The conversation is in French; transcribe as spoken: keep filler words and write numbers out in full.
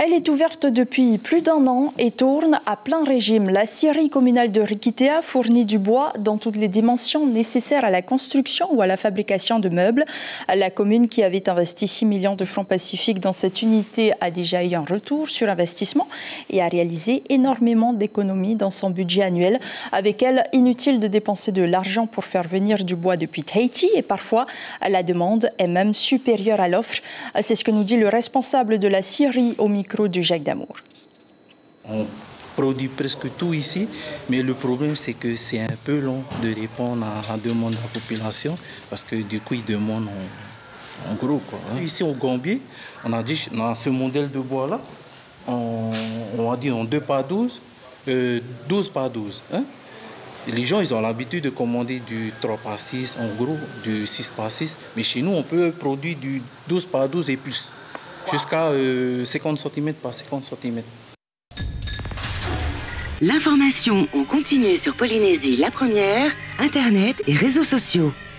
Elle est ouverte depuis plus d'un an et tourne à plein régime. La scierie communale de Rikitea fournit du bois dans toutes les dimensions nécessaires à la construction ou à la fabrication de meubles. La commune, qui avait investi six millions de francs pacifiques dans cette unité, a déjà eu un retour sur investissement et a réalisé énormément d'économies dans son budget annuel. Avec elle, inutile de dépenser de l'argent pour faire venir du bois depuis Tahiti et parfois la demande est même supérieure à l'offre. C'est ce que nous dit le responsable de la scierie au micro de Jacques Damour. On produit presque tout ici, mais le problème c'est que c'est un peu long de répondre à la demande de la population parce que du coup ils demandent en, en gros. Quoi, hein. Ici au Gambier, on a dit dans ce modèle de bois là, on, on a dit en deux par douze, euh, douze par douze. Hein. Les gens ils ont l'habitude de commander du trois par six, en gros du six par six, mais chez nous on peut produire du douze par douze et plus. Jusqu'à euh, cinquante centimètres par cinquante centimètres. L'information en continu sur Polynésie la première, Internet et réseaux sociaux.